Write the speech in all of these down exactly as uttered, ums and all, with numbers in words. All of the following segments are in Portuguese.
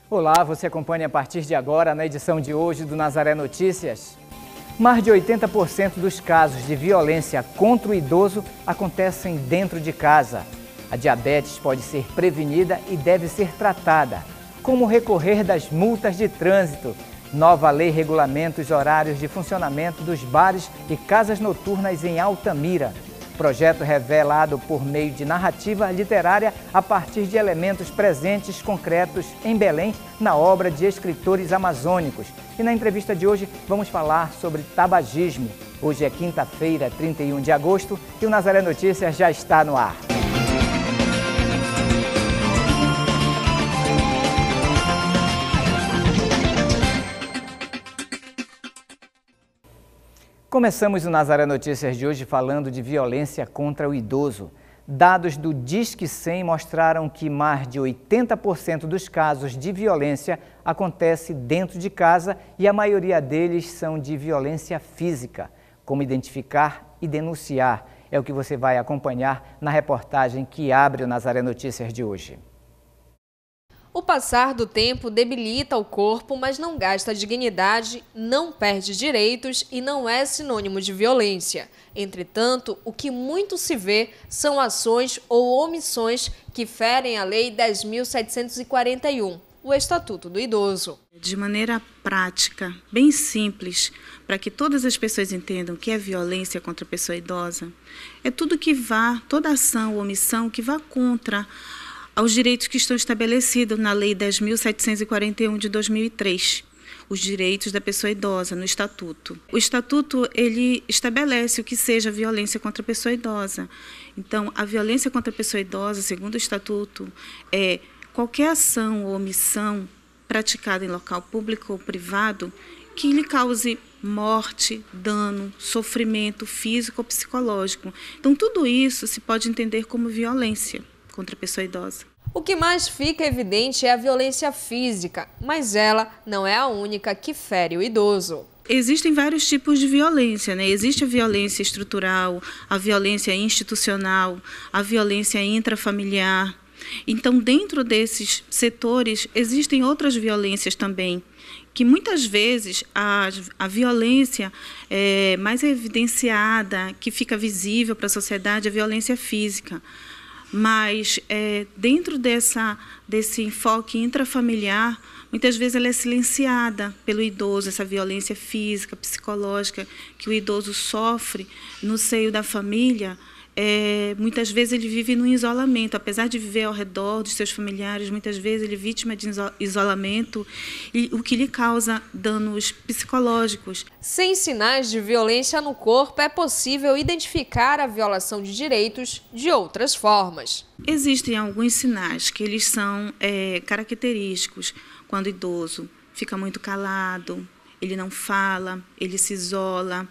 Olá, você acompanha a partir de agora na edição de hoje do Nazaré Notícias. Mais de oitenta por cento dos casos de violência contra o idoso acontecem dentro de casa. A diabetes pode ser prevenida e deve ser tratada. Como recorrer das multas de trânsito? Nova lei regulamenta os horários de funcionamento dos bares e casas noturnas em Altamira. Projeto revelado por meio de narrativa literária a partir de elementos presentes concretos em Belém, na obra de escritores amazônicos. E na entrevista de hoje vamos falar sobre tabagismo. Hoje é quinta-feira, trinta e um de agosto, e o Nazaré Notícias já está no ar. Começamos o Nazaré Notícias de hoje falando de violência contra o idoso. Dados do Disque cem mostraram que mais de oitenta por cento dos casos de violência acontece dentro de casa e a maioria deles são de violência física. Como identificar e denunciar é o que você vai acompanhar na reportagem que abre o Nazaré Notícias de hoje. O passar do tempo debilita o corpo, mas não gasta dignidade, não perde direitos e não é sinônimo de violência. Entretanto, o que muito se vê são ações ou omissões que ferem a Lei dez mil setecentos e quarenta e um, o Estatuto do Idoso. De maneira prática, bem simples, para que todas as pessoas entendam que é violência contra a pessoa idosa, é tudo que vá, toda ação ou omissão que vá contra aos direitos que estão estabelecidos na Lei dez mil setecentos e quarenta e um de dois mil e três, os direitos da pessoa idosa no Estatuto. O Estatuto ele estabelece o que seja violência contra a pessoa idosa. Então, a violência contra a pessoa idosa, segundo o Estatuto, é qualquer ação ou omissão praticada em local público ou privado que lhe cause morte, dano, sofrimento físico ou psicológico. Então, tudo isso se pode entender como violência contra a pessoa idosa. O que mais fica evidente é a violência física, mas ela não é a única que fere o idoso. Existem vários tipos de violência, né? Existe a violência estrutural, a violência institucional, a violência intrafamiliar. Então, dentro desses setores, existem outras violências também, que muitas vezes a, a violência é mais evidenciada, que fica visível para a sociedade, é a violência física. Mas é, dentro dessa, desse enfoque intrafamiliar, muitas vezes ela é silenciada pelo idoso, essa violência física, psicológica que o idoso sofre no seio da família. É, muitas vezes ele vive no isolamento, apesar de viver ao redor dos seus familiares, muitas vezes ele é vítima de isolamento, e o que lhe causa danos psicológicos. Sem sinais de violência no corpo, é possível identificar a violação de direitos de outras formas. Existem alguns sinais que eles são é, característicos quando o idoso fica muito calado, ele não fala, ele se isola.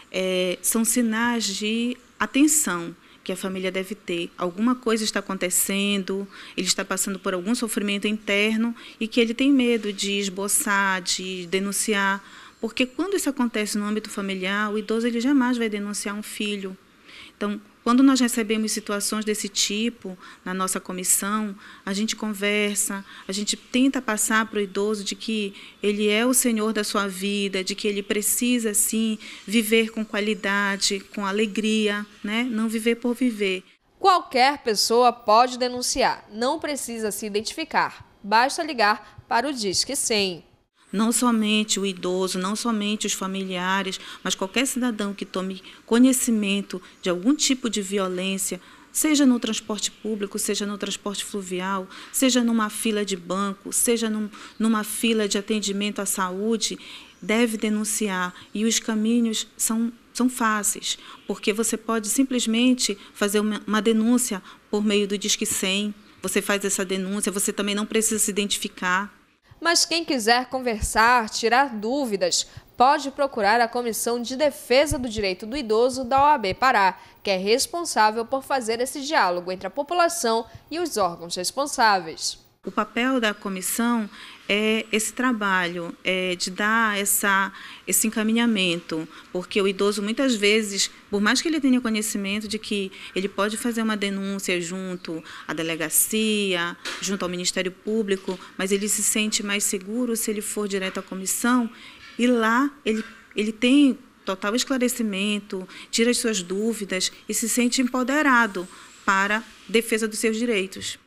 É, são sinais de atenção que a família deve ter. Alguma coisa está acontecendo, ele está passando por algum sofrimento interno e que ele tem medo de esboçar, de denunciar, porque quando isso acontece no âmbito familiar, o idoso ele jamais vai denunciar um filho. Então, quando nós recebemos situações desse tipo na nossa comissão, a gente conversa, a gente tenta passar para o idoso de que ele é o senhor da sua vida, de que ele precisa, sim, viver com qualidade, com alegria, né? Não viver por viver. Qualquer pessoa pode denunciar, não precisa se identificar, basta ligar para o Disque cem. Não somente o idoso, não somente os familiares, mas qualquer cidadão que tome conhecimento de algum tipo de violência, seja no transporte público, seja no transporte fluvial, seja numa fila de banco, seja num, numa fila de atendimento à saúde, deve denunciar. E os caminhos são, são fáceis, porque você pode simplesmente fazer uma, uma denúncia por meio do Disque cem, você faz essa denúncia, você também não precisa se identificar. Mas quem quiser conversar, tirar dúvidas, pode procurar a Comissão de Defesa do Direito do Idoso da O A B Pará, que é responsável por fazer esse diálogo entre a população e os órgãos responsáveis. O papel da comissão é esse trabalho, é de dar essa, esse encaminhamento, porque o idoso, muitas vezes, por mais que ele tenha conhecimento de que ele pode fazer uma denúncia junto à delegacia, junto ao Ministério Público, mas ele se sente mais seguro se ele for direto à comissão, e lá ele, ele tem total esclarecimento, tira as suas dúvidas e se sente empoderado para a defesa dos seus direitos.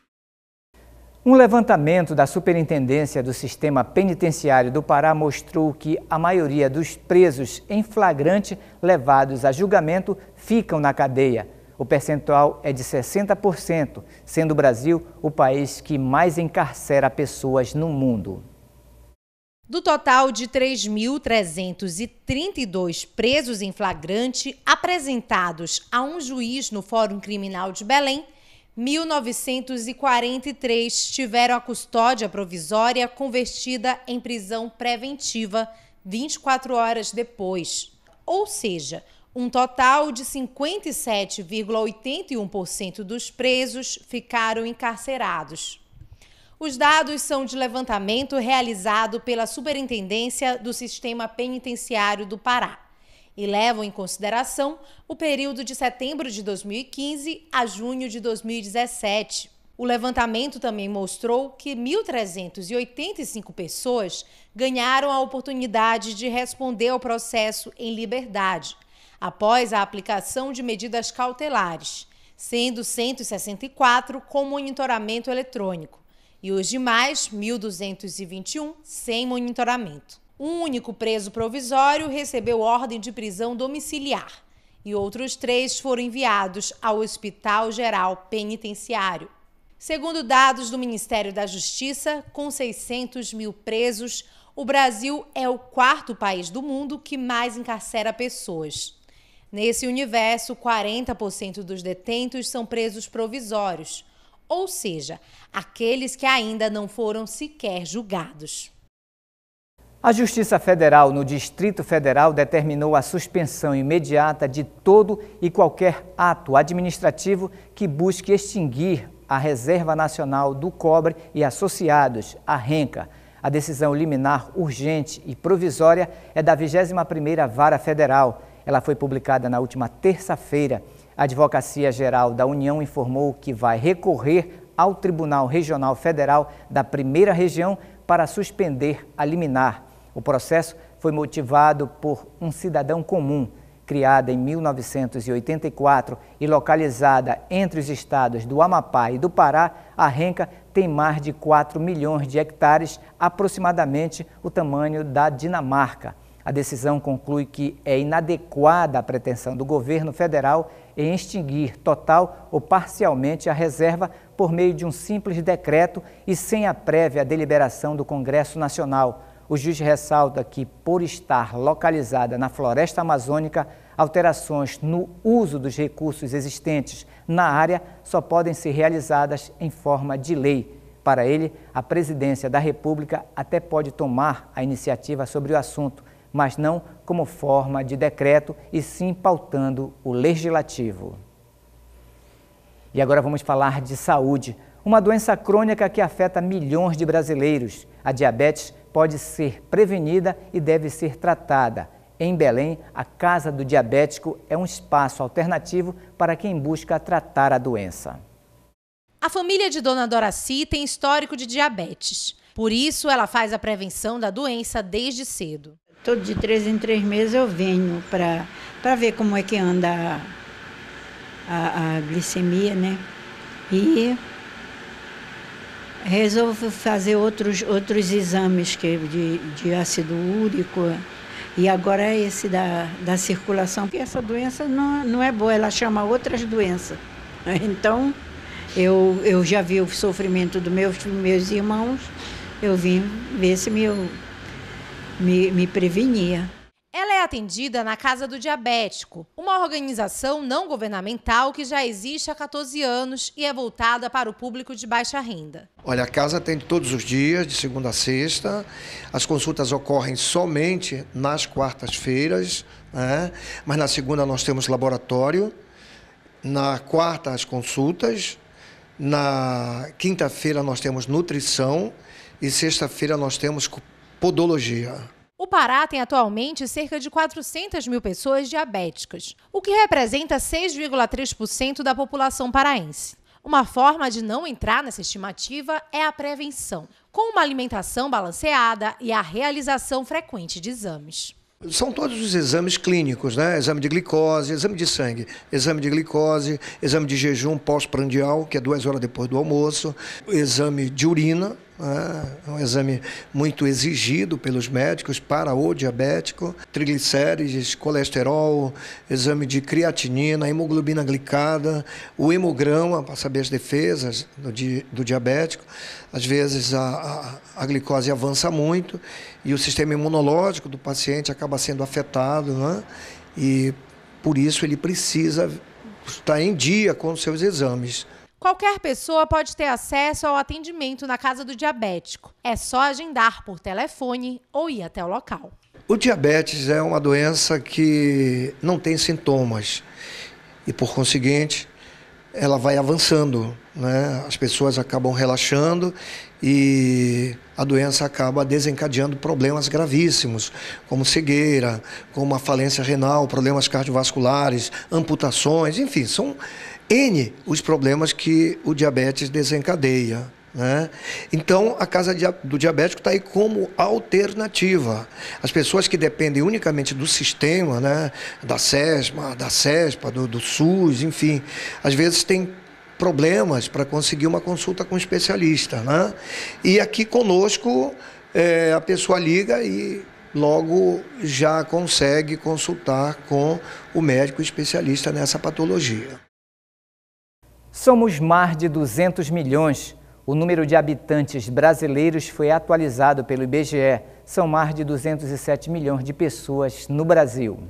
Um levantamento da Superintendência do Sistema Penitenciário do Pará mostrou que a maioria dos presos em flagrante levados a julgamento ficam na cadeia. O percentual é de sessenta por cento, sendo o Brasil o país que mais encarcera pessoas no mundo. Do total de três mil trezentos e trinta e dois presos em flagrante apresentados a um juiz no Fórum Criminal de Belém, mil novecentos e quarenta e três tiveram a custódia provisória convertida em prisão preventiva vinte e quatro horas depois. Ou seja, um total de cinquenta e sete vírgula oitenta e um por cento dos presos ficaram encarcerados. Os dados são de levantamento realizado pela Superintendência do Sistema Penitenciário do Pará e levam em consideração o período de setembro de dois mil e quinze a junho de dois mil e dezessete. O levantamento também mostrou que mil trezentas e oitenta e cinco pessoas ganharam a oportunidade de responder ao processo em liberdade, após a aplicação de medidas cautelares, sendo cento e sessenta e quatro com monitoramento eletrônico e os demais, mil duzentos e vinte e um, sem monitoramento. Um único preso provisório recebeu ordem de prisão domiciliar e outros três foram enviados ao Hospital Geral Penitenciário. Segundo dados do Ministério da Justiça, com seiscentos mil presos, o Brasil é o quarto país do mundo que mais encarcera pessoas. Nesse universo, quarenta por cento dos detentos são presos provisórios, ou seja, aqueles que ainda não foram sequer julgados. A Justiça Federal no Distrito Federal determinou a suspensão imediata de todo e qualquer ato administrativo que busque extinguir a Reserva Nacional do Cobre e Associados, a RENCA. A decisão liminar urgente e provisória é da vigésima primeira Vara Federal. Ela foi publicada na última terça-feira. A Advocacia Geral da União informou que vai recorrer ao Tribunal Regional Federal da Primeira Região para suspender a liminar. O processo foi motivado por um cidadão comum, criada em mil novecentos e oitenta e quatro e localizada entre os estados do Amapá e do Pará. A RENCA tem mais de quatro milhões de hectares, aproximadamente o tamanho da Dinamarca. A decisão conclui que é inadequada a pretensão do governo federal em extinguir total ou parcialmente a reserva por meio de um simples decreto e sem a prévia deliberação do Congresso Nacional. O juiz ressalta que, por estar localizada na floresta amazônica, alterações no uso dos recursos existentes na área só podem ser realizadas em forma de lei. Para ele, a Presidência da República até pode tomar a iniciativa sobre o assunto, mas não como forma de decreto e sim pautando o legislativo. E agora vamos falar de saúde. Uma doença crônica que afeta milhões de brasileiros. A diabetes pode ser prevenida e deve ser tratada. Em Belém, a Casa do Diabético é um espaço alternativo para quem busca tratar a doença. A família de Dona Doraci tem histórico de diabetes. Por isso, ela faz a prevenção da doença desde cedo. Todo de três em três meses eu venho para para ver como é que anda a, a, a glicemia, né? E resolvo fazer outros, outros exames que, de, de ácido úrico e agora é esse da, da circulação. Porque essa doença não, não é boa, ela chama outras doenças. Então, eu, eu já vi o sofrimento dos meus, meus irmãos, eu vim ver se me... Me, me prevenia. Ela é atendida na Casa do Diabético, uma organização não governamental que já existe há quatorze anos e é voltada para o público de baixa renda. Olha, a casa atende todos os dias, de segunda a sexta. As consultas ocorrem somente nas quartas-feiras, né? Mas na segunda nós temos laboratório, na quarta as consultas, Na quinta-feira nós temos nutrição e sexta-feira nós temos podologia. O Pará tem atualmente cerca de quatrocentas mil pessoas diabéticas, o que representa seis vírgula três por cento da população paraense. Uma forma de não entrar nessa estimativa é a prevenção, com uma alimentação balanceada e a realização frequente de exames. São todos os exames clínicos, né? Exame de glicose, exame de sangue, exame de glicose, exame de jejum pós-prandial, que é duas horas depois do almoço, exame de urina, né? É um exame muito exigido pelos médicos para o diabético, triglicérides, colesterol, exame de creatinina, hemoglobina glicada, o hemograma para saber as defesas do, di, do diabético. Às vezes a, a, a glicose avança muito e o sistema imunológico do paciente acaba sendo afetado, né? E por isso ele precisa estar em dia com os seus exames. Qualquer pessoa pode ter acesso ao atendimento na casa do diabético. É só agendar por telefone ou ir até o local. O diabetes é uma doença que não tem sintomas e, por conseguinte, ela vai avançando, né? As pessoas acabam relaxando e a doença acaba desencadeando problemas gravíssimos, como cegueira, como uma falência renal, problemas cardiovasculares, amputações, enfim, são N os problemas que o diabetes desencadeia, né? Então, a Casa do Diabético está aí como alternativa. As pessoas que dependem unicamente do sistema, né, da SESMA, da CESPA, do, do SUS, enfim, às vezes tem problemas para conseguir uma consulta com um especialista, né? E aqui conosco é, a pessoa liga e logo já consegue consultar com o médico especialista nessa patologia. Somos mais de duzentos milhões. O número de habitantes brasileiros foi atualizado pelo I B G E. São mais de duzentos e sete milhões de pessoas no Brasil.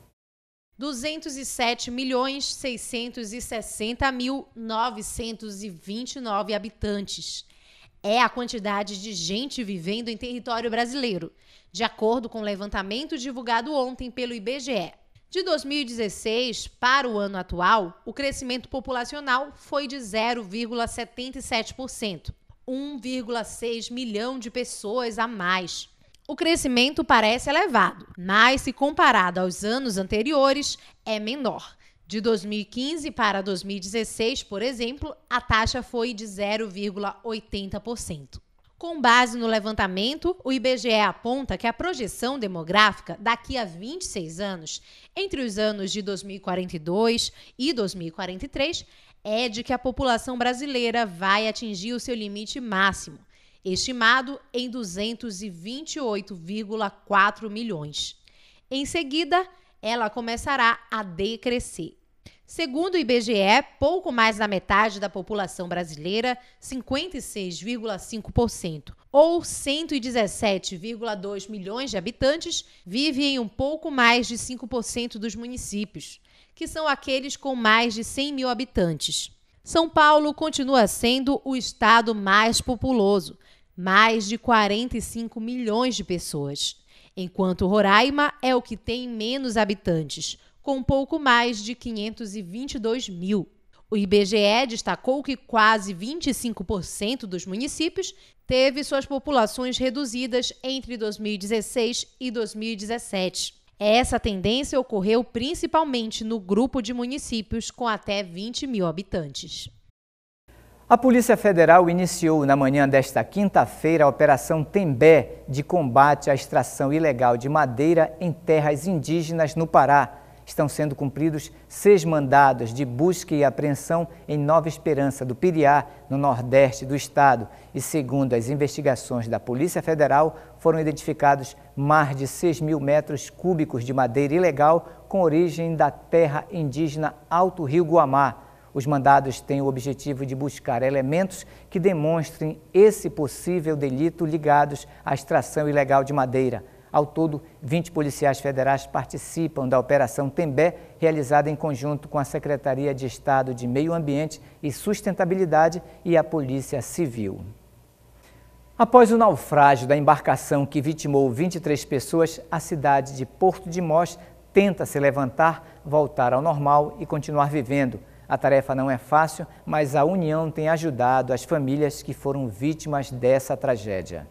duzentos e sete milhões seiscentos e sessenta mil novecentos e vinte e nove habitantes. É a quantidade de gente vivendo em território brasileiro, de acordo com o levantamento divulgado ontem pelo I B G E. De dois mil e dezesseis para o ano atual, o crescimento populacional foi de zero vírgula setenta e sete por cento, um vírgula seis milhão de pessoas a mais. O crescimento parece elevado, mas se comparado aos anos anteriores, é menor. De dois mil e quinze para dois mil e dezesseis, por exemplo, a taxa foi de zero vírgula oitenta por cento. Com base no levantamento, o I B G E aponta que a projeção demográfica daqui a vinte e seis anos, entre os anos de dois mil e quarenta e dois e dois mil e quarenta e três, é de que a população brasileira vai atingir o seu limite máximo, estimado em duzentos e vinte e oito vírgula quatro milhões. Em seguida, ela começará a decrescer. Segundo o I B G E, pouco mais da metade da população brasileira, cinquenta e seis vírgula cinco por cento, ou cento e dezessete vírgula dois milhões de habitantes, vive em um pouco mais de cinco por cento dos municípios, que são aqueles com mais de cem mil habitantes. São Paulo continua sendo o estado mais populoso, mais de quarenta e cinco milhões de pessoas, enquanto Roraima é o que tem menos habitantes, com pouco mais de quinhentos e vinte e dois mil. O I B G E destacou que quase vinte e cinco por cento dos municípios teve suas populações reduzidas entre dois mil e dezesseis e dois mil e dezessete. Essa tendência ocorreu principalmente no grupo de municípios com até vinte mil habitantes. A Polícia Federal iniciou na manhã desta quinta-feira a Operação Tembé de combate à extração ilegal de madeira em terras indígenas no Pará. Estão sendo cumpridos seis mandados de busca e apreensão em Nova Esperança do Piriá, no nordeste do estado. E segundo as investigações da Polícia Federal, foram identificados mais de seis mil metros cúbicos de madeira ilegal com origem da terra indígena Alto Rio Guamá. Os mandados têm o objetivo de buscar elementos que demonstrem esse possível delito ligados à extração ilegal de madeira. Ao todo, vinte policiais federais participam da Operação Tembé, realizada em conjunto com a Secretaria de Estado de Meio Ambiente e Sustentabilidade e a Polícia Civil. Após o naufrágio da embarcação que vitimou vinte e três pessoas, a cidade de Porto de Mós tenta se levantar, voltar ao normal e continuar vivendo. A tarefa não é fácil, mas a união tem ajudado as famílias que foram vítimas dessa tragédia.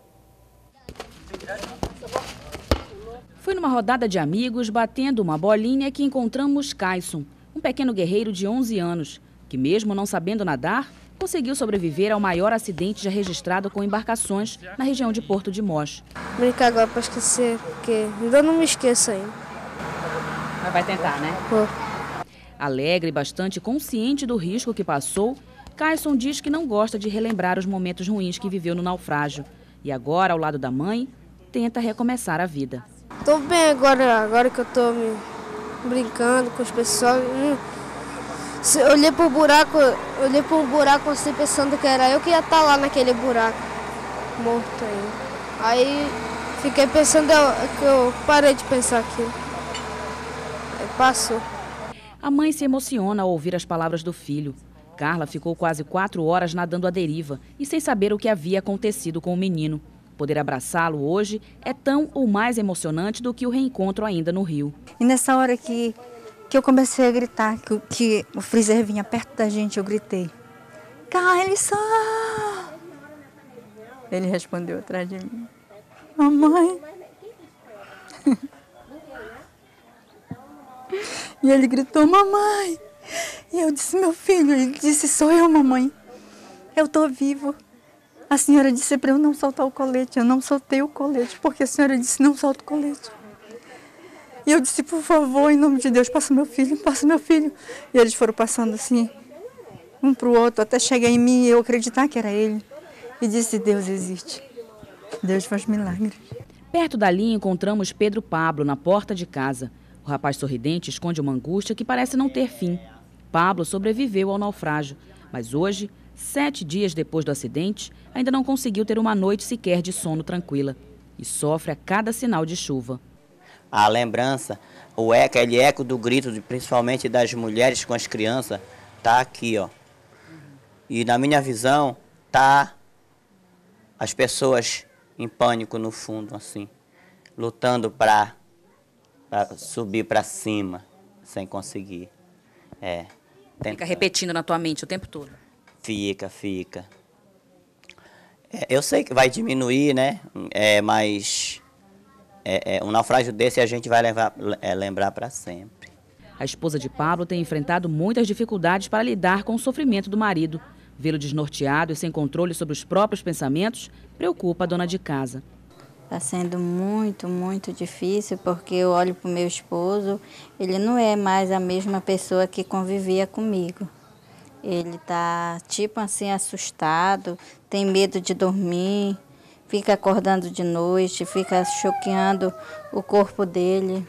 Foi numa rodada de amigos, batendo uma bolinha, que encontramos Caisson, um pequeno guerreiro de onze anos, que mesmo não sabendo nadar, conseguiu sobreviver ao maior acidente já registrado com embarcações na região de Porto de Mós. Brincar agora para esquecer, porque ainda não me esqueço ainda. Mas vai tentar, né? Vou. Alegre e bastante consciente do risco que passou, Caisson diz que não gosta de relembrar os momentos ruins que viveu no naufrágio. E agora, ao lado da mãe, tenta recomeçar a vida. Estou bem agora, agora que eu estou me brincando com as pessoas. Eu olhei para o buraco, olhei para um buraco assim, pensando que era eu que ia estar lá naquele buraco, morto aí. Aí fiquei pensando que eu parei de pensar aquilo. Aí passou. A mãe se emociona ao ouvir as palavras do filho. Carla ficou quase quatro horas nadando à deriva e sem saber o que havia acontecido com o menino. Poder abraçá-lo hoje é tão ou mais emocionante do que o reencontro ainda no Rio. E nessa hora que, que eu comecei a gritar, que, que o freezer vinha perto da gente, eu gritei: Carlisson! Ele respondeu atrás de mim: mamãe. E ele gritou: mamãe. E eu disse: meu filho. Ele disse: sou eu, mamãe. Eu tô vivo. A senhora disse para eu não soltar o colete. Eu não soltei o colete, porque a senhora disse: não solta o colete. E eu disse: por favor, em nome de Deus, passa meu filho, passa meu filho. E eles foram passando assim, um para o outro, até chegar em mim e eu acreditar que era ele. E disse: Deus existe. Deus faz milagres. Perto dali encontramos Pedro Pablo, na porta de casa. O rapaz sorridente esconde uma angústia que parece não ter fim. Pablo sobreviveu ao naufrágio, mas hoje, sete dias depois do acidente, ainda não conseguiu ter uma noite sequer de sono tranquila. E sofre a cada sinal de chuva. A lembrança, o eco, aquele eco do grito, de, principalmente das mulheres com as crianças, tá aqui, ó. E na minha visão, tá as pessoas em pânico no fundo, assim, lutando para subir para cima, sem conseguir. É, fica repetindo na tua mente o tempo todo? Fica, fica. É, eu sei que vai diminuir, né? É, mas é, é, um naufrágio desse a gente vai levar, é, lembrar para sempre. A esposa de Pablo tem enfrentado muitas dificuldades para lidar com o sofrimento do marido. Vê-lo desnorteado e sem controle sobre os próprios pensamentos preocupa a dona de casa. Está sendo muito, muito difícil, porque eu olho para o meu esposo, ele não é mais a mesma pessoa que convivia comigo. Ele está, tipo assim, assustado, tem medo de dormir, fica acordando de noite, fica choqueando o corpo dele.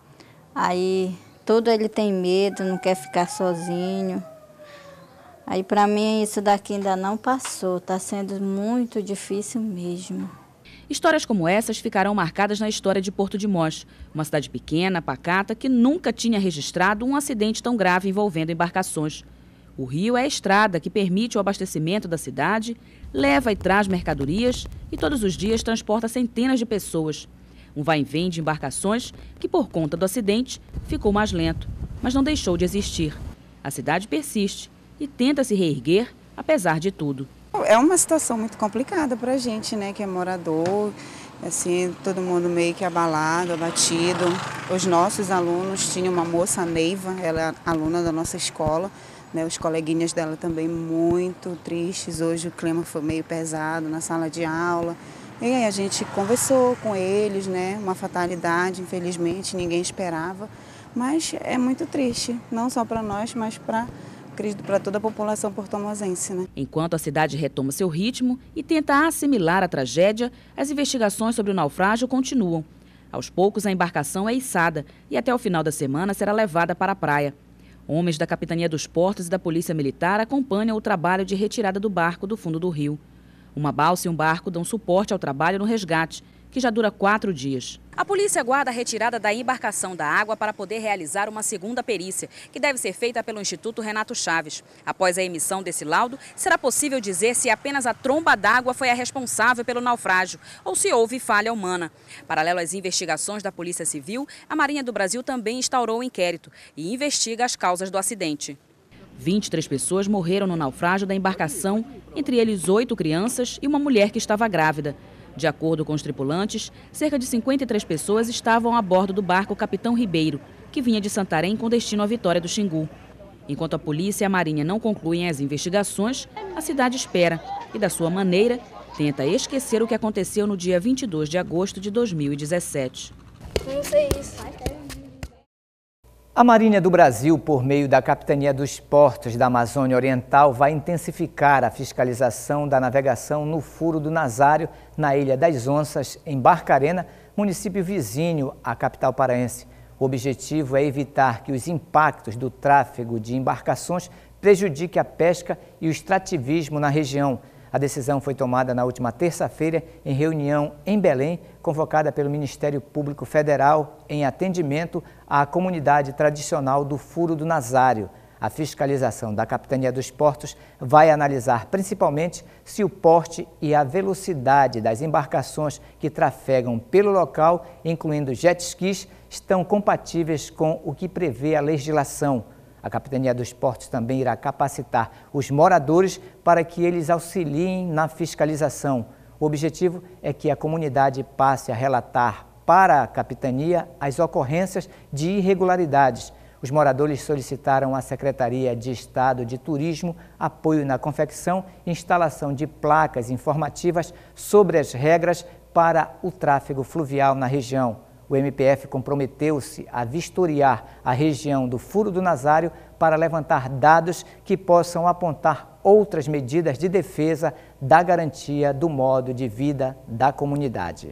Aí, tudo ele tem medo, não quer ficar sozinho. Aí, para mim, isso daqui ainda não passou, está sendo muito difícil mesmo. Histórias como essas ficarão marcadas na história de Porto de Mós, uma cidade pequena, pacata, que nunca tinha registrado um acidente tão grave envolvendo embarcações. O rio é a estrada que permite o abastecimento da cidade, leva e traz mercadorias e todos os dias transporta centenas de pessoas. Um vai e vem de embarcações que, por conta do acidente, ficou mais lento, mas não deixou de existir. A cidade persiste e tenta se reerguer, apesar de tudo. É uma situação muito complicada para a gente, né, que é morador, assim, todo mundo meio que abalado, abatido. Os nossos alunos, tinha uma moça, a Neiva, ela é aluna da nossa escola, né, os coleguinhas dela também muito tristes. Hoje o clima foi meio pesado na sala de aula. E aí a gente conversou com eles, né, uma fatalidade, infelizmente, ninguém esperava. Mas é muito triste, não só para nós, mas para para toda a população portomozense, né? Enquanto a cidade retoma seu ritmo e tenta assimilar a tragédia, as investigações sobre o naufrágio continuam. Aos poucos, a embarcação é içada e até o final da semana será levada para a praia. Homens da Capitania dos Portos e da Polícia Militar acompanham o trabalho de retirada do barco do fundo do rio. Uma balsa e um barco dão suporte ao trabalho no resgate, que já dura quatro dias. A polícia aguarda a retirada da embarcação da água para poder realizar uma segunda perícia, que deve ser feita pelo Instituto Renato Chaves. Após a emissão desse laudo, será possível dizer se apenas a tromba d'água foi a responsável pelo naufrágio ou se houve falha humana. Paralelo às investigações da Polícia Civil, a Marinha do Brasil também instaurou um inquérito e investiga as causas do acidente. vinte e três pessoas morreram no naufrágio da embarcação, entre eles oito crianças e uma mulher que estava grávida. De acordo com os tripulantes, cerca de cinquenta e três pessoas estavam a bordo do barco Capitão Ribeiro, que vinha de Santarém com destino à Vitória do Xingu. Enquanto a polícia e a Marinha não concluem as investigações, a cidade espera e, da sua maneira, tenta esquecer o que aconteceu no dia vinte e dois de agosto de dois mil e dezessete. Não sei isso. A Marinha do Brasil, por meio da Capitania dos Portos da Amazônia Oriental, vai intensificar a fiscalização da navegação no Furo do Nazário, na Ilha das Onças, em Barcarena, município vizinho à capital paraense. O objetivo é evitar que os impactos do tráfego de embarcações prejudiquem a pesca e o extrativismo na região. A decisão foi tomada na última terça-feira em reunião em Belém, convocada pelo Ministério Público Federal em atendimento à comunidade tradicional do Furo do Nazário. A fiscalização da Capitania dos Portos vai analisar principalmente se o porte e a velocidade das embarcações que trafegam pelo local, incluindo jet skis, estão compatíveis com o que prevê a legislação. A Capitania dos Portos também irá capacitar os moradores para que eles auxiliem na fiscalização. O objetivo é que a comunidade passe a relatar para a Capitania as ocorrências de irregularidades. Os moradores solicitaram à Secretaria de Estado de Turismo apoio na confecção e instalação de placas informativas sobre as regras para o tráfego fluvial na região. O M P F comprometeu-se a vistoriar a região do Furo do Nazário para levantar dados que possam apontar outras medidas de defesa da garantia do modo de vida da comunidade.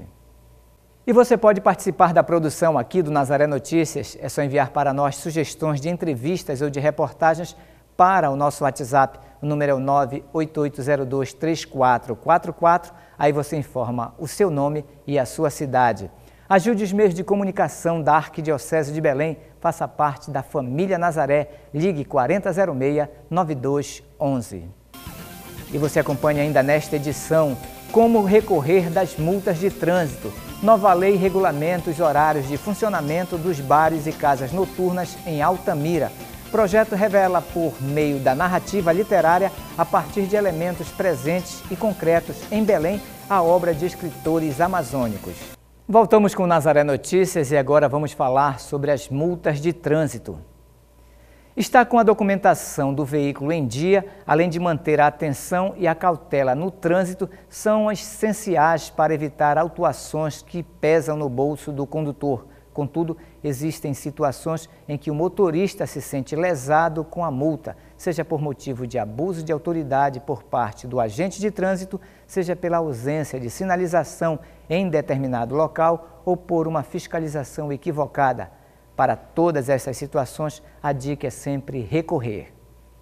E você pode participar da produção aqui do Nazaré Notícias. É só enviar para nós sugestões de entrevistas ou de reportagens para o nosso WhatsApp. O número é o nove oito oito zero dois três quatro quatro quatro. Aí você informa o seu nome e a sua cidade. Ajude os meios de comunicação da Arquidiocese de Belém, faça parte da família Nazaré, ligue quarenta zero seis, nove dois um um. E você acompanha ainda nesta edição como recorrer das multas de trânsito, nova lei regulamenta os horários de funcionamento dos bares e casas noturnas em Altamira. Projeto revela por meio da narrativa literária, a partir de elementos presentes e concretos em Belém, a obra de escritores amazônicos. Voltamos com o Nazaré Notícias e agora vamos falar sobre as multas de trânsito. Estar com a documentação do veículo em dia, além de manter a atenção e a cautela no trânsito, são essenciais para evitar autuações que pesam no bolso do condutor. Contudo, existem situações em que o motorista se sente lesado com a multa, seja por motivo de abuso de autoridade por parte do agente de trânsito, seja pela ausência de sinalização em determinado local ou por uma fiscalização equivocada. Para todas essas situações, a dica é sempre recorrer.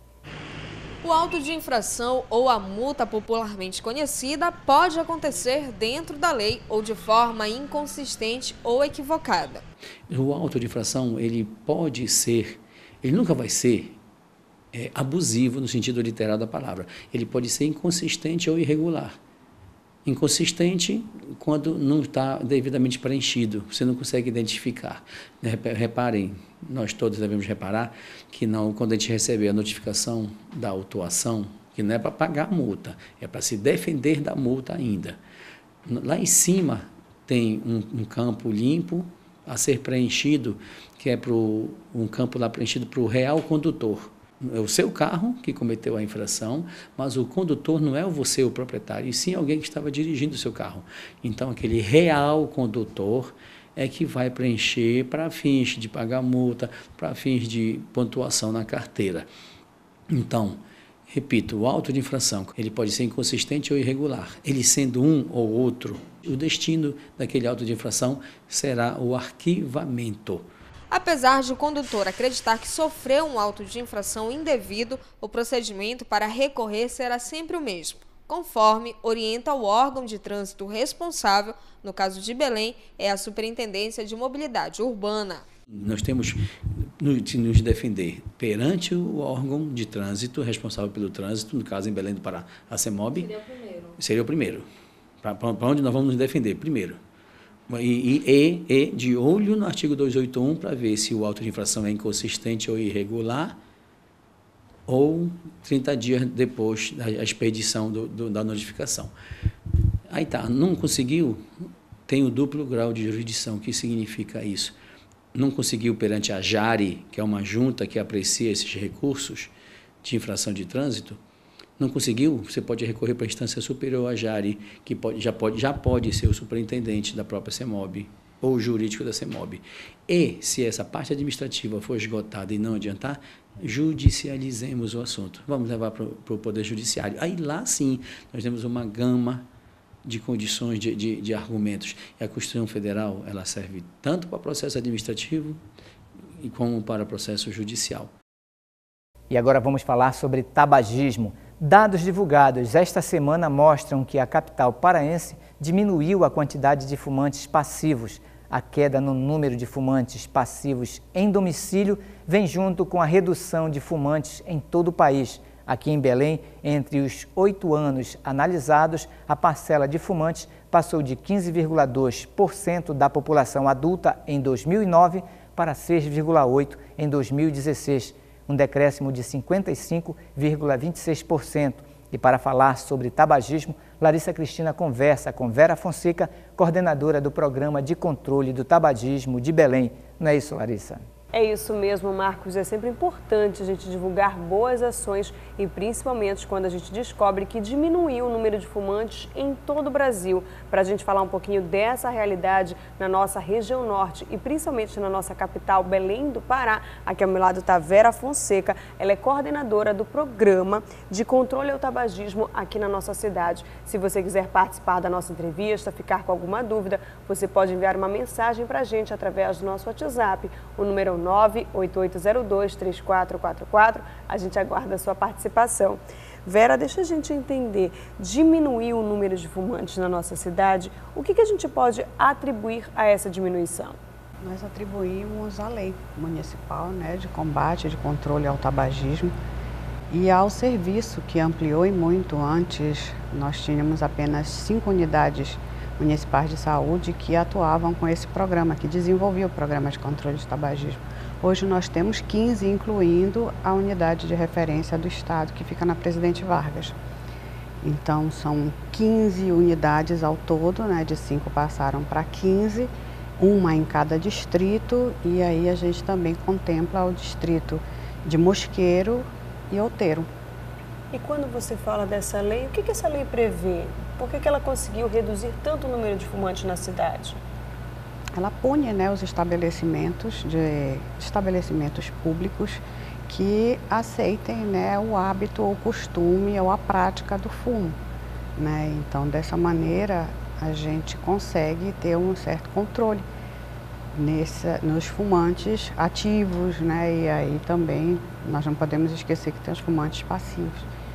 O auto de infração ou a multa popularmente conhecida pode acontecer dentro da lei ou de forma inconsistente ou equivocada. O auto de infração, ele pode ser, ele nunca vai ser é, abusivo no sentido literal da palavra. Ele pode ser inconsistente ou irregular. Inconsistente quando não está devidamente preenchido, você não consegue identificar. Reparem, nós todos devemos reparar que não, quando a gente receber a notificação da autuação, que não é para pagar a multa, é para se defender da multa ainda. Lá em cima tem um, um campo limpo a ser preenchido, que é pro, um campo lá preenchido para o real condutor. É o seu carro que cometeu a infração, mas o condutor não é você, o proprietário, e sim alguém que estava dirigindo o seu carro. Então, aquele real condutor é que vai preencher para fins de pagar multa, para fins de pontuação na carteira. Então, repito, o auto de infração, ele pode ser inconsistente ou irregular. Ele sendo um ou outro, o destino daquele auto de infração será o arquivamento. Apesar de o condutor acreditar que sofreu um auto de infração indevido, o procedimento para recorrer será sempre o mesmo, conforme orienta o órgão de trânsito responsável, no caso de Belém, é a Superintendência de Mobilidade Urbana. Nós temos de nos defender perante o órgão de trânsito responsável pelo trânsito, no caso em Belém do Pará, a CEMOB. Seria o primeiro. Seria o primeiro. Para onde nós vamos nos defender? Primeiro. E, e, e de olho no artigo duzentos e oitenta e um para ver se o auto de infração é inconsistente ou irregular ou trinta dias depois da expedição do, do, da notificação. Aí tá, não conseguiu, tem o duplo grau de jurisdição. O que significa isso? Não conseguiu perante a JARI, que é uma junta que aprecia esses recursos de infração de trânsito, não conseguiu, você pode recorrer para a instância superior à JARI, que pode, já, pode, já pode ser o superintendente da própria CEMOB ou o jurídico da CEMOB. E, se essa parte administrativa for esgotada e não adiantar, judicializemos o assunto. Vamos levar para o Poder Judiciário. Aí lá sim, nós temos uma gama de condições, de, de, de argumentos. E a Constituição Federal, ela serve tanto para o processo administrativo como para o processo judicial. E agora vamos falar sobre tabagismo. Dados divulgados esta semana mostram que a capital paraense diminuiu a quantidade de fumantes passivos. A queda no número de fumantes passivos em domicílio vem junto com a redução de fumantes em todo o país. Aqui em Belém, entre os oito anos analisados, a parcela de fumantes passou de quinze vírgula dois por cento da população adulta em dois mil e nove para seis vírgula oito por cento em dois mil e dezesseis, um decréscimo de cinquenta e cinco vírgula vinte e seis por cento. E para falar sobre tabagismo, Larissa Cristina conversa com Vera Fonseca, coordenadora do Programa de Controle do Tabagismo de Belém. Não é isso, Larissa? É isso mesmo, Marcos. É sempre importante a gente divulgar boas ações e principalmente quando a gente descobre que diminuiu o número de fumantes em todo o Brasil. Para a gente falar um pouquinho dessa realidade na nossa região norte e principalmente na nossa capital, Belém do Pará, aqui ao meu lado está Vera Fonseca. Ela é coordenadora do Programa de Controle ao Tabagismo aqui na nossa cidade. Se você quiser participar da nossa entrevista, ficar com alguma dúvida, você pode enviar uma mensagem para a gente através do nosso WhatsApp. O número é nove oito oito zero dois três quatro quatro quatro. A gente aguarda a sua participação. Vera, deixa a gente entender, diminuiu o número de fumantes na nossa cidade, o que, que a gente pode atribuir a essa diminuição? Nós atribuímos à lei municipal, né, de combate, de controle ao tabagismo e ao serviço que ampliou e muito. Antes nós tínhamos apenas cinco unidades municipais de saúde que atuavam com esse programa, que desenvolvia o programa de controle de tabagismo. Hoje nós temos quinze, incluindo a unidade de referência do Estado, que fica na Presidente Vargas. Então são quinze unidades ao todo, né, de cinco passaram para quinze, uma em cada distrito, e aí a gente também contempla o distrito de Mosqueiro e Outeiro. E quando você fala dessa lei, o que, que essa lei prevê? Por que, que ela conseguiu reduzir tanto o número de fumantes na cidade? Ela pune, né, os estabelecimentos, de, estabelecimentos públicos que aceitem, né, o hábito, o costume ou a prática do fumo. Né? Então, dessa maneira, a gente consegue ter um certo controle nesse, nos fumantes ativos, né? E aí também nós não podemos esquecer que tem os fumantes passivos.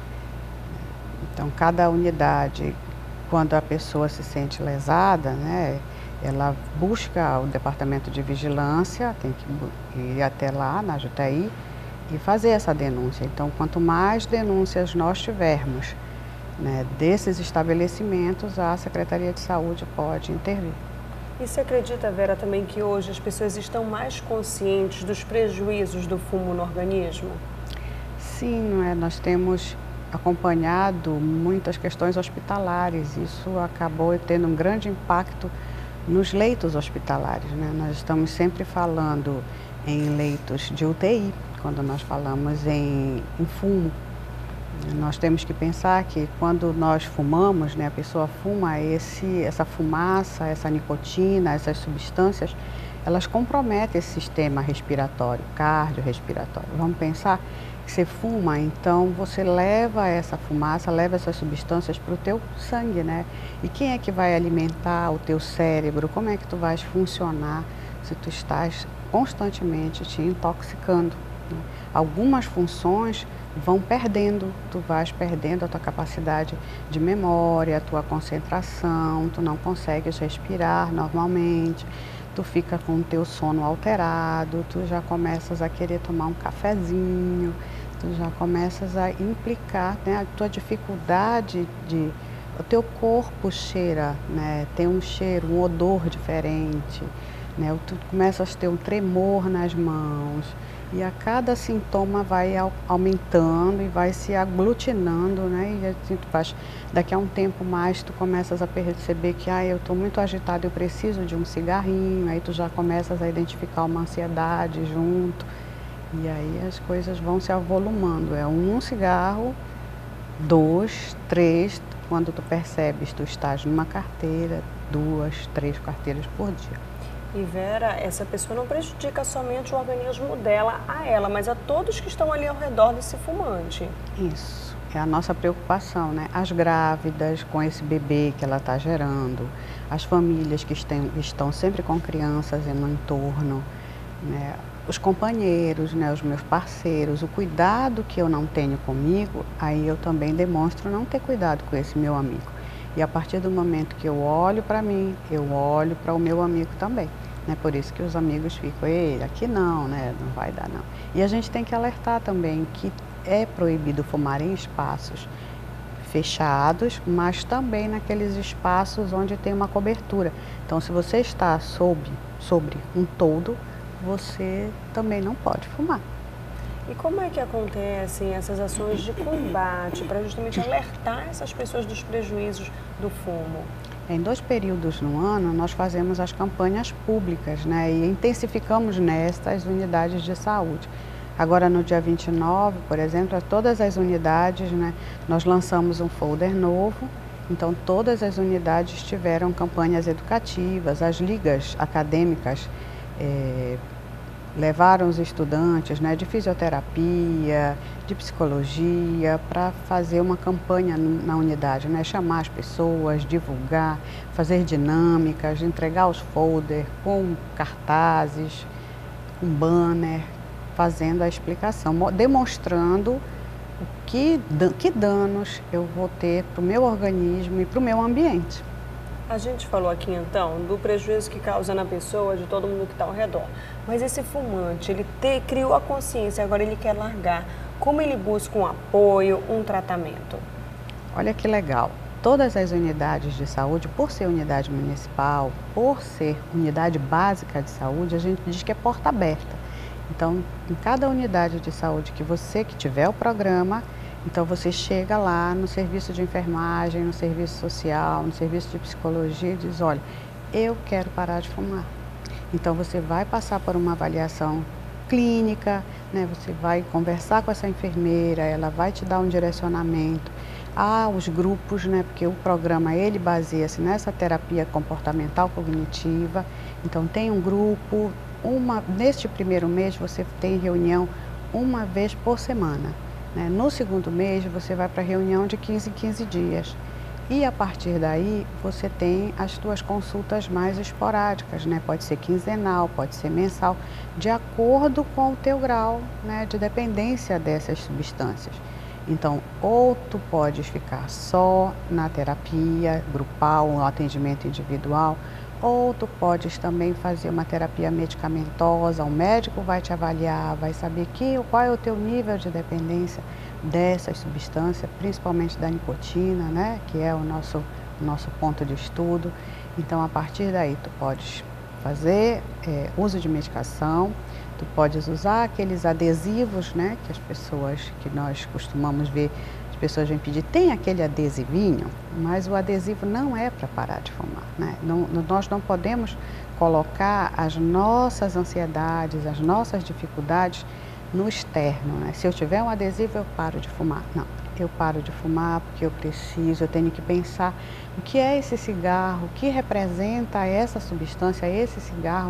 Então, cada unidade, quando a pessoa se sente lesada, né, ela busca o departamento de vigilância, tem que ir até lá na J T I e fazer essa denúncia. Então, quanto mais denúncias nós tivermos, né, desses estabelecimentos, a Secretaria de Saúde pode intervir. E você acredita, Vera, também que hoje as pessoas estão mais conscientes dos prejuízos do fumo no organismo? Sim, não é? Nós temos acompanhado muitas questões hospitalares. Isso acabou tendo um grande impacto nos leitos hospitalares. Né? Nós estamos sempre falando em leitos de U T I, quando nós falamos em, em fumo. Nós temos que pensar que quando nós fumamos, né, a pessoa fuma, esse, essa fumaça, essa nicotina, essas substâncias, elas comprometem esse sistema respiratório, cardiorrespiratório. Vamos pensar que você fuma, então você leva essa fumaça, leva essas substâncias para o teu sangue, né? E quem é que vai alimentar o teu cérebro? Como é que tu vais funcionar se tu estás constantemente te intoxicando? Né? Algumas funções vão perdendo, tu vais perdendo a tua capacidade de memória, a tua concentração, tu não consegues respirar normalmente, tu fica com o teu sono alterado, tu já começas a querer tomar um cafezinho, tu já começas a implicar, né, a tua dificuldade de... O teu corpo cheira, né, tem um cheiro, um odor diferente, né, tu começas a ter um tremor nas mãos, E a cada sintoma vai aumentando e vai se aglutinando, né? E assim, tu faz, daqui a um tempo mais tu começas a perceber que ah, eu estou muito agitado, eu preciso de um cigarrinho, aí tu já começas a identificar uma ansiedade junto, e aí as coisas vão se avolumando. É um cigarro, dois, três, quando tu percebes, tu estás numa carteira, duas, três carteiras por dia. E Vera, essa pessoa não prejudica somente o organismo dela, a ela, mas a todos que estão ali ao redor desse fumante. Isso, é a nossa preocupação, né? As grávidas com esse bebê que ela está gerando, as famílias que estão, estão sempre com crianças no entorno, né? Os companheiros, né? Os meus parceiros, o cuidado que eu não tenho comigo, aí eu também demonstro não ter cuidado com esse meu amigo. E a partir do momento que eu olho para mim, eu olho para o meu amigo também. É por isso que os amigos ficam, ei, aqui não, né? Não vai dar não. E a gente tem que alertar também que é proibido fumar em espaços fechados, mas também naqueles espaços onde tem uma cobertura. Então, se você está sob, sobre um toldo, você também não pode fumar. E como é que acontecem essas ações de combate para justamente alertar essas pessoas dos prejuízos do fumo? Em dois períodos no ano, nós fazemos as campanhas públicas, né, e intensificamos nestas unidades de saúde. Agora, no dia vinte e nove, por exemplo, todas as unidades, né, nós lançamos um folder novo, então todas as unidades tiveram campanhas educativas, as ligas acadêmicas eh, levaram os estudantes, né, de fisioterapia, de psicologia, para fazer uma campanha na unidade, né, chamar as pessoas, divulgar, fazer dinâmicas, entregar os folders com cartazes, um banner, fazendo a explicação, demonstrando o que, que danos eu vou ter para o meu organismo e para o meu ambiente. A gente falou aqui então do prejuízo que causa na pessoa, de todo mundo que está ao redor. Mas esse fumante, ele te, criou a consciência, agora ele quer largar. Como ele busca um apoio, um tratamento? Olha que legal. Todas as unidades de saúde, por ser unidade municipal, por ser unidade básica de saúde, a gente diz que é porta aberta. Então, em cada unidade de saúde que você que tiver o programa, então você chega lá no serviço de enfermagem, no serviço social, no serviço de psicologia e diz, olha, eu quero parar de fumar. Então você vai passar por uma avaliação clínica, né? Você vai conversar com essa enfermeira, ela vai te dar um direcionamento. Há os grupos, né? Porque o programa ele baseia-se nessa terapia comportamental cognitiva. Então tem um grupo, uma, neste primeiro mês você tem reunião uma vez por semana. No segundo mês, você vai para a reunião de quinze em quinze dias. E a partir daí, você tem as suas consultas mais esporádicas, né? Pode ser quinzenal, pode ser mensal, de acordo com o teu grau, né, de dependência dessas substâncias. Então, ou tu podes ficar só na terapia grupal, um atendimento individual, ou tu podes também fazer uma terapia medicamentosa, o médico vai te avaliar, vai saber que, qual é o teu nível de dependência dessas substâncias, principalmente da nicotina, né, que é o nosso, o nosso ponto de estudo. Então, a partir daí, tu podes fazer é, uso de medicação, tu podes usar aqueles adesivos, né, que as pessoas, que nós costumamos ver, as pessoas vêm pedir, tem aquele adesivinho, mas o adesivo não é para parar de fumar, né? Não, nós não podemos colocar as nossas ansiedades, as nossas dificuldades no externo, né? Se eu tiver um adesivo, eu paro de fumar. Não, eu paro de fumar porque eu preciso, eu tenho que pensar o que é esse cigarro, o que representa essa substância, esse cigarro,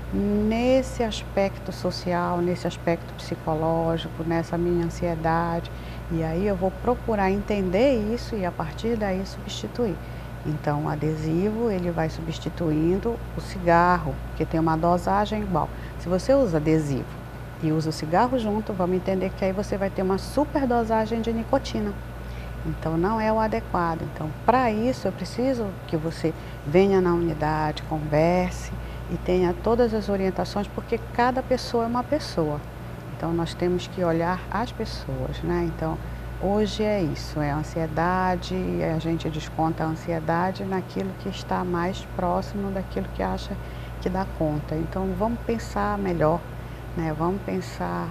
nesse aspecto social, nesse aspecto psicológico, nessa minha ansiedade. E aí eu vou procurar entender isso e a partir daí substituir. Então o adesivo ele vai substituindo o cigarro, que tem uma dosagem igual. Se você usa adesivo e usa o cigarro junto, vamos entender que aí você vai ter uma superdosagem de nicotina. Então não é o adequado. Então para isso eu preciso que você venha na unidade, converse e tenha todas as orientações, porque cada pessoa é uma pessoa. Então nós temos que olhar as pessoas, né? Então hoje é isso, é a ansiedade, a gente desconta a ansiedade naquilo que está mais próximo daquilo que acha que dá conta. Então vamos pensar melhor, né? Vamos pensar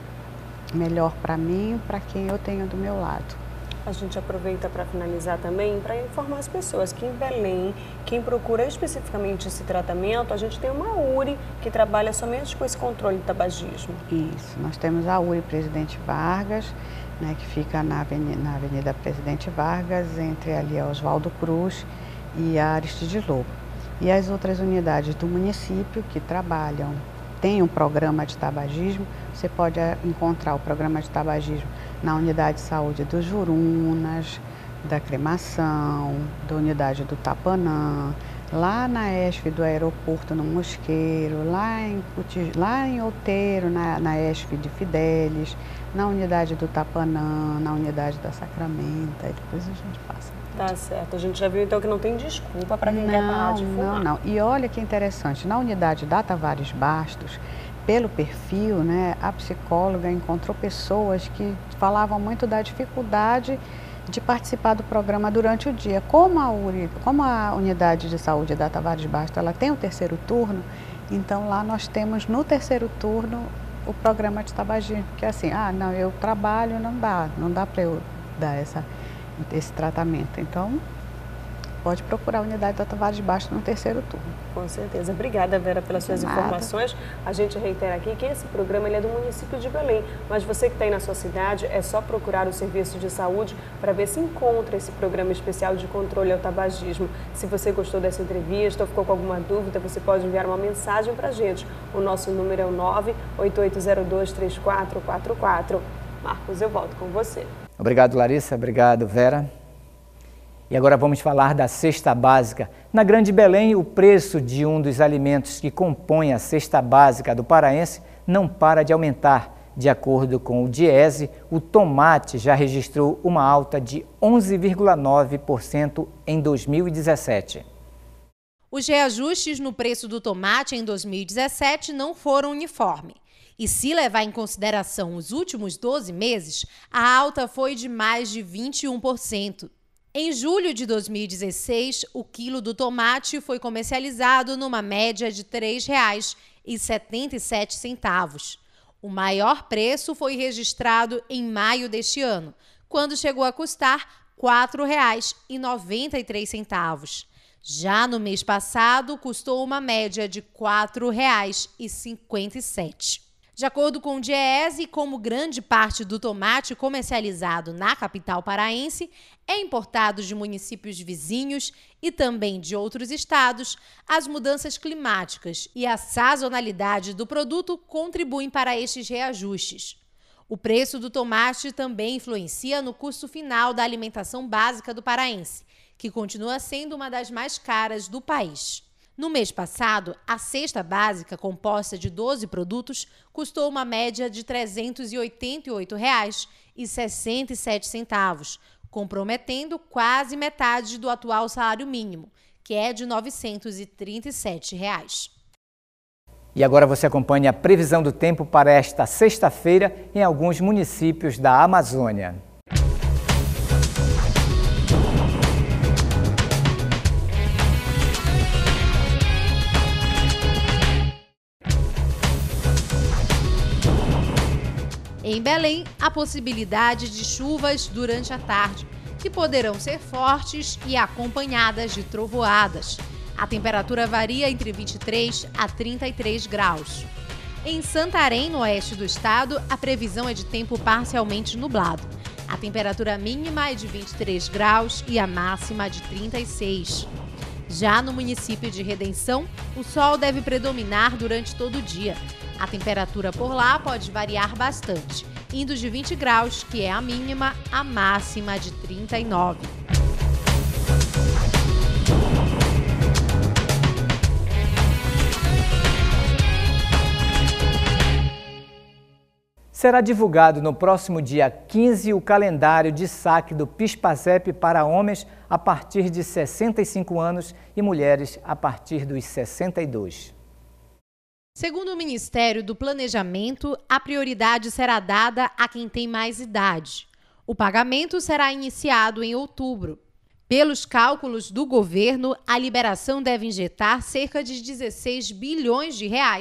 melhor para mim, para quem eu tenho do meu lado. A gente aproveita para finalizar também para informar as pessoas que em Belém, quem procura especificamente esse tratamento, a gente tem uma U R I que trabalha somente com esse controle do tabagismo. Isso, nós temos a U R I Presidente Vargas, né, que fica na Avenida, na Avenida Presidente Vargas, entre ali a Oswaldo Cruz e a Aristides Lobo. E as outras unidades do município que trabalham, tem um programa de tabagismo, você pode encontrar o programa de tabagismo na unidade de saúde dos Jurunas, da Cremação, da unidade do Tapanã, lá na E S F do aeroporto no Mosqueiro, lá em, lá em Outeiro, na, na E S F de Fidélis, na unidade do Tapanã, na unidade da Sacramenta, e depois a gente passa. Tá certo, a gente já viu então que não tem desculpa para quem não, quer parar de fumar. Não, não, e olha que interessante, na unidade da Tavares Bastos, pelo perfil, né, a psicóloga encontrou pessoas que falavam muito da dificuldade de participar do programa durante o dia. Como a U R I, como a unidade de saúde da Tavares Bastos, ela tem o terceiro turno, então lá nós temos no terceiro turno o programa de tabagismo, que é assim, ah, não, eu trabalho, não dá, não dá para eu dar essa, esse tratamento. Então, pode procurar a unidade da Tavares Bastos no terceiro turno. Com certeza. Obrigada, Vera, pelas suas Nada. informações. A gente reitera aqui que esse programa ele é do município de Belém, mas você que está aí na sua cidade, é só procurar o serviço de saúde para ver se encontra esse programa especial de controle ao tabagismo. Se você gostou dessa entrevista ou ficou com alguma dúvida, você pode enviar uma mensagem para a gente. O nosso número é o nove oito oito zero dois três quatro quatro quatro. Marcos, eu volto com você. Obrigado, Larissa. Obrigado, Vera. E agora vamos falar da cesta básica. Na Grande Belém, o preço de um dos alimentos que compõem a cesta básica do paraense não para de aumentar. De acordo com o Diese, o tomate já registrou uma alta de onze vírgula nove por cento em dois mil e dezessete. Os reajustes no preço do tomate em dois mil e dezessete não foram uniformes. E se levar em consideração os últimos doze meses, a alta foi de mais de vinte e um por cento. Em julho de dois mil e dezesseis, o quilo do tomate foi comercializado numa média de três reais e setenta e sete centavos. O maior preço foi registrado em maio deste ano, quando chegou a custar quatro reais e noventa e três centavos. Já no mês passado, custou uma média de quatro reais e cinquenta e sete centavos. De acordo com o Diese, como grande parte do tomate comercializado na capital paraense é importado de municípios vizinhos e também de outros estados, as mudanças climáticas e a sazonalidade do produto contribuem para estes reajustes. O preço do tomate também influencia no custo final da alimentação básica do paraense, que continua sendo uma das mais caras do país. No mês passado, a cesta básica, composta de doze produtos, custou uma média de trezentos e oitenta e oito reais e sessenta e sete centavos, comprometendo quase metade do atual salário mínimo, que é de novecentos e trinta e sete reais. E agora você acompanha a previsão do tempo para esta sexta-feira em alguns municípios da Amazônia. Em Belém, há possibilidade de chuvas durante a tarde, que poderão ser fortes e acompanhadas de trovoadas. A temperatura varia entre vinte e três a trinta e três graus. Em Santarém, no oeste do estado, a previsão é de tempo parcialmente nublado. A temperatura mínima é de vinte e três graus e a máxima de trinta e seis. Já no município de Redenção, o sol deve predominar durante todo o dia. A temperatura por lá pode variar bastante, indo de vinte graus, que é a mínima, a máxima de trinta e nove. Será divulgado no próximo dia quinze o calendário de saque do PIS/PASEP para homens a partir de sessenta e cinco anos e mulheres a partir dos sessenta e dois. Segundo o Ministério do Planejamento, a prioridade será dada a quem tem mais idade. O pagamento será iniciado em outubro. Pelos cálculos do governo, a liberação deve injetar cerca de dezesseis bilhões de reais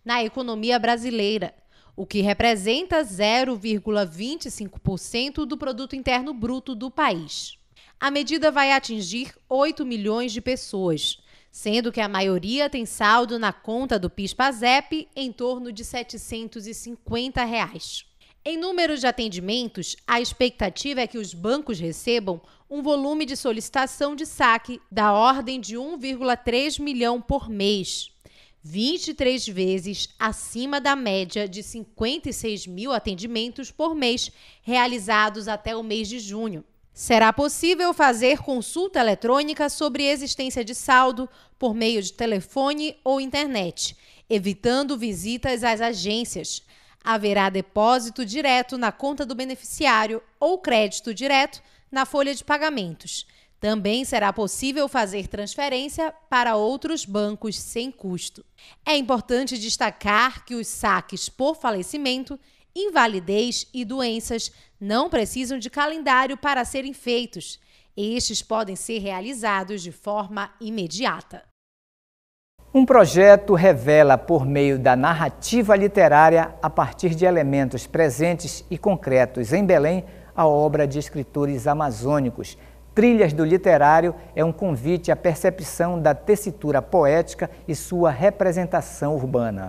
na economia brasileira, o que representa zero vírgula vinte e cinco por cento do produto interno bruto do país. A medida vai atingir oito milhões de pessoas, sendo que a maioria tem saldo na conta do PIS/PASEP em torno de setecentos e cinquenta reais. Em números de atendimentos, a expectativa é que os bancos recebam um volume de solicitação de saque da ordem de um vírgula três milhão por mês, vinte e três vezes acima da média de cinquenta e seis mil atendimentos por mês realizados até o mês de junho. Será possível fazer consulta eletrônica sobre existência de saldo por meio de telefone ou internet, evitando visitas às agências. Haverá depósito direto na conta do beneficiário ou crédito direto na folha de pagamentos. Também será possível fazer transferência para outros bancos sem custo. É importante destacar que os saques por falecimento, invalidez e doenças não precisam de calendário para serem feitos. Estes podem ser realizados de forma imediata. Um projeto revela, por meio da narrativa literária, a partir de elementos presentes e concretos em Belém, a obra de escritores amazônicos. Trilhas do Literário é um convite à percepção da tessitura poética e sua representação urbana.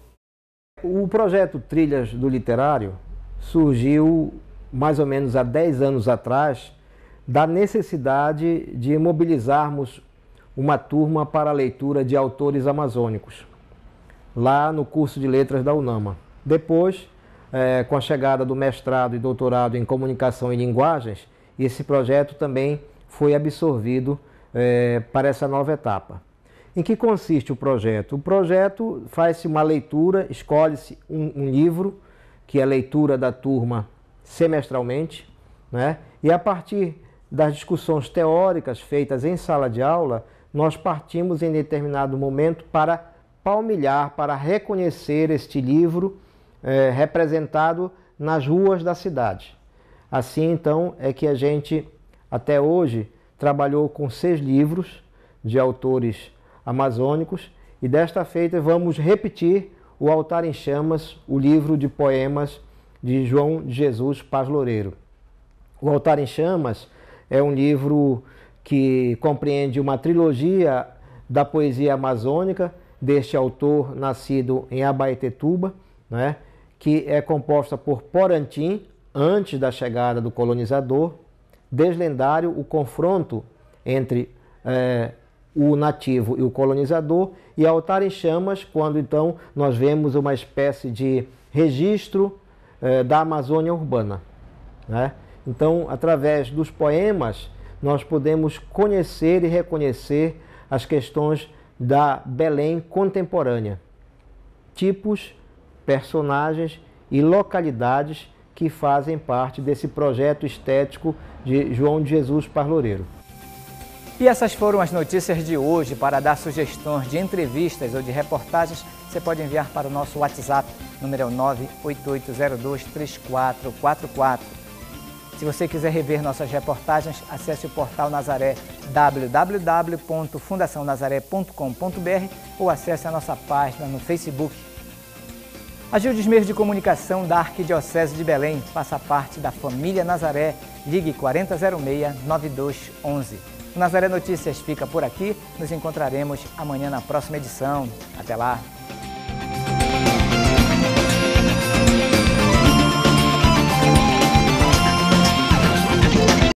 O projeto Trilhas do Literário surgiu mais ou menos há dez anos atrás da necessidade de mobilizarmos uma turma para a leitura de autores amazônicos, lá no curso de letras da UNAMA. Depois, é, com a chegada do mestrado e doutorado em comunicação e linguagens, esse projeto também foi absorvido é, para essa nova etapa. Em que consiste o projeto? O projeto faz-se uma leitura, escolhe-se um, um livro, que é a leitura da turma semestralmente, né? E a partir das discussões teóricas feitas em sala de aula, nós partimos em determinado momento para palmilhar, para reconhecer este livro eh, representado nas ruas da cidade. Assim, então, é que a gente, até hoje, trabalhou com seis livros de autores amazônicos e desta feita vamos repetir o Altar em Chamas, o livro de poemas de João de Jesus Paz Loureiro. O Altar em Chamas é um livro que compreende uma trilogia da poesia amazônica deste autor nascido em Abaetetuba, né, que é composta por Porantim, antes da chegada do colonizador, Deslendário, o confronto entre é, o nativo e o colonizador, e Altar em Chamas, quando então nós vemos uma espécie de registro é, da Amazônia urbana, né? Então, através dos poemas, nós podemos conhecer e reconhecer as questões da Belém contemporânea, tipos, personagens e localidades que fazem parte desse projeto estético de João de Jesus Paz Loureiro. E essas foram as notícias de hoje. Para dar sugestões de entrevistas ou de reportagens, você pode enviar para o nosso WhatsApp, número nove oito oito zero dois três quatro quatro quatro. Se você quiser rever nossas reportagens, acesse o portal Nazaré, w w w ponto fundação nazaré ponto com ponto b r, ou acesse a nossa página no Facebook. Ajude os meios de comunicação da Arquidiocese de Belém. Faça parte da família Nazaré. Ligue quatro zero zero seis, nove dois um um. O Nazaré Notícias fica por aqui. Nos encontraremos amanhã na próxima edição. Até lá!